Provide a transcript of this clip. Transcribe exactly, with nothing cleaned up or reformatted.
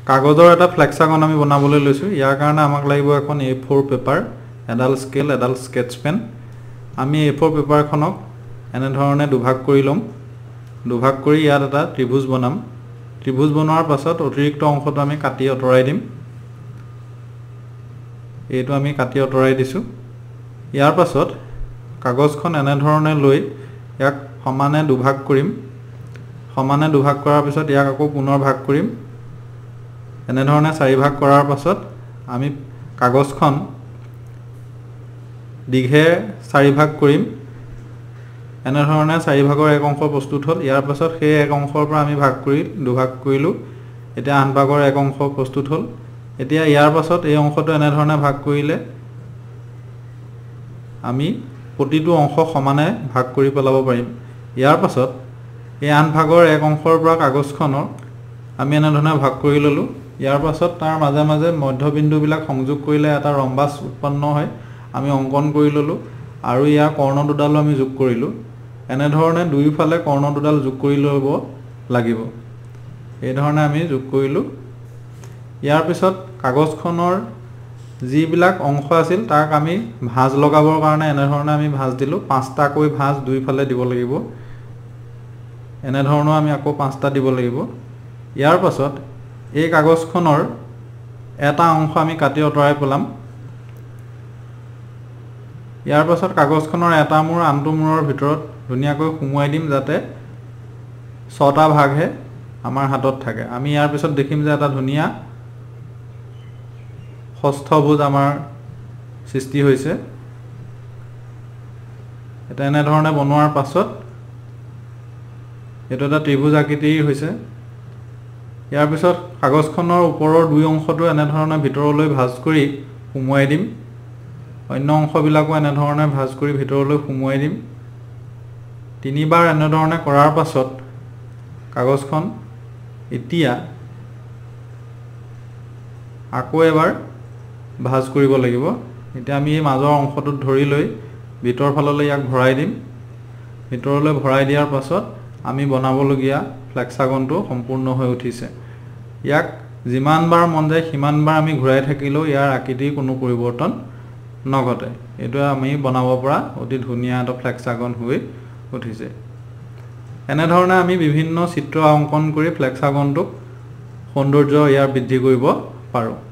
কাগজৰ এটা ফ্লেক্সাগন আমি বনাবলৈ লৈছো ইয়াৰ কাৰণে আমাক লাগিব এখন এ ফ'ৰ পেপাৰ এডাল স্কেল এডাল স্কেচ পেন আমি এ ফ'ৰ পেপাৰখনক এনে ধৰণে দুভাগ কৰি লম দুভাগ কৰি ইয়াত এটা ত্ৰিভুজ বনাম ত্ৰিভুজ বনোৱাৰ পাছত অতিৰিক্ত অংশটো আমি কাটি অতৰাই দিম এইটো আমি কাটি অতৰাই দিছো ইয়াৰ পাছত কাগজখন এনে ধৰণে লৈ ইয়াক সমানে দুভাগ কৰিম সমানে দুভাগ কৰাৰ পিছত ইয়াক আকৌ পুনৰ ভাগ কৰিম এনে ধৰণে চাৰি ভাগ কৰাৰ পাছত আমি কাগজখন দীঘে চাৰি ভাগ কৰিম এনে ধৰণে চাৰি ভাগৰ এক অংশ প্ৰস্তুত হ'ল ইয়াৰ পাছত সেই এক অংশৰ পৰা আমি ভাগ কৰি দুভাগ কৰিলো এতিয়া আন ভাগৰ এক অংশ প্ৰস্তুত হ'ল এতিয়া ইয়াৰ পাছত এই অংশটো এনে ধৰণে ভাগ কৰিলে আমি প্ৰতিটো অংশ সমানে ভাগ কৰি পেলাব পাৰিম ইয়াৰ পাছত এই আন ভাগৰ এক অংশৰ পৰা কাগজখনৰ আমি এনে ধৰণে ভাগ কৰি ললো ইয়াৰ পাছত তাৰ মাজে মাজে মধ্যবিন্দুবিলাক সংযোগ কৰিলে এটা ৰম্বাস উৎপন্ন হয় আমি অঙ্কন কৰি ললো আৰু ইয়াৰ কৰ্ণ দুডাল আমি যোগ কৰিলো এনে ধৰণে দুইফালে কৰ্ণ দুডাল যোগ কৰি লব লাগিব এই ধৰণে আমি যোগ কৰিলো ইয়াৰ পিছত কাগজখনৰ যিবিলাক অংশ আছিল তাক আমি ভাঁজ লগাবৰ কাৰণে এনে ধৰণে আমি ভাঁজ দিলো পাঁচটা কৈ ভাঁজ দুইফালে দিব লাগিব এনে ধৰণৰ আমি আকৌ পাঁচটা দিব লাগিব ইয়াৰ পাছত এই কাগজখনৰ এটা অংশ আমি কাটি অতৰাই পেলাম ইয়াৰ পাছত কাগজখনৰ এটা মূৰ আনটো মূৰৰ ভিতৰত ধুনিয়াকৈ সুমুৱাই দিম যাতে ছটা ভাগহে আমাৰ হাতত থাকে আমি ইয়াৰ পিছত দেখিম যে এটা ধুনিয়া ষষ্ঠভুজ আমাৰ সৃষ্টি হৈছে এটা এনে ধৰণে বনোৱাৰ পাছত এটা এটা ত্ৰিভুজ আকৃতিৰ হৈছে ইয়াৰ পিছত কাগজখনৰ ওপৰৰ দুই অংশটো এনে ধৰণে ভিতৰলৈ ভাঁজ কৰি সুমুৱাই দিম অন্য অংশবিলাকো এনে ধৰণে ভাঁজ কৰি ভিতৰলৈ সুমুৱাই দিম তিনিবাৰ এনে ধৰণে কৰাৰ পাছত কাগজখন এতিয়া আকৌ এবাৰ ভাঁজ কৰিব লাগিব এতিয়া আমি এই মাজৰ অংশটোত ধৰি লৈ ভিতৰ ফাললৈ ইয়াক ভৰাই দিম ভিতৰলৈ ভৰাই দিয়াৰ পাছত আমি বনাবলগীয়া ফ্লেক্সাগনটো সম্পূৰ্ণ হৈ উঠিছে ইয়াক যিমানবাৰ মন যায় সিমানবাৰ আমি ঘূৰাই থাকিলেও ইয়াৰ আকৃতিৰ কোনো পৰিৱৰ্তন নঘটে এইটো আমি বনাব পৰা অতি ধুনীয়া এটা ফ্লেক্সাগন হৈ উঠিছে এনে ধৰণে আমি বিভিন্ন চিত্ৰ অংকন কৰি ফ্লেক্সাগনটোক সৌন্দৰ্য ইয়াৰ বৃদ্ধি কৰিব পাৰোঁ